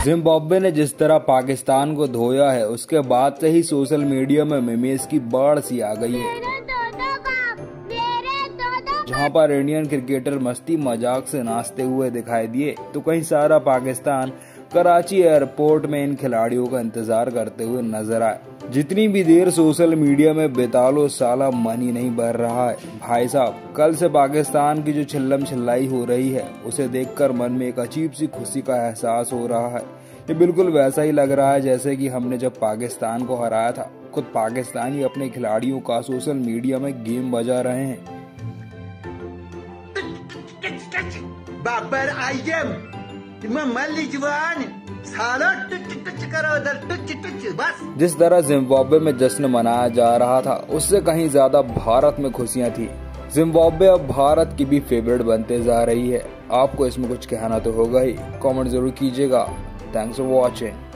Zimbabwe ने जिस तरह पाकिस्तान को धोया है, उसके बाद से ही सोशल मीडिया में मीम्स की बाढ़ सी आ गई है, जहां पर इंडियन क्रिकेटर मस्ती मजाक से नाचते हुए दिखाई दिए तो कहीं सारा पाकिस्तान कराची एयरपोर्ट में इन खिलाड़ियों का इंतजार करते हुए नजर आए। जितनी भी देर सोशल मीडिया में बिता लो, साला मन ही नहीं भर रहा है। भाई साहब, कल से पाकिस्तान की जो चिल्लम चिल्लाई हो रही है, उसे देखकर मन में एक अजीब सी खुशी का एहसास हो रहा है। ये बिल्कुल वैसा ही लग रहा है जैसे कि हमने जब पाकिस्तान को हराया था। खुद पाकिस्तानी अपने खिलाड़ियों का सोशल मीडिया में गेम बजा रहे हैं। बाबर आयम बस। जिस तरह जिम्बाब्वे में जश्न मनाया जा रहा था, उससे कहीं ज्यादा भारत में खुशियां थी। जिम्बाब्वे अब भारत की भी फेवरेट बनते जा रही है। आपको इसमें कुछ कहना तो होगा ही, कमेंट जरूर कीजिएगा। Thanks for watching.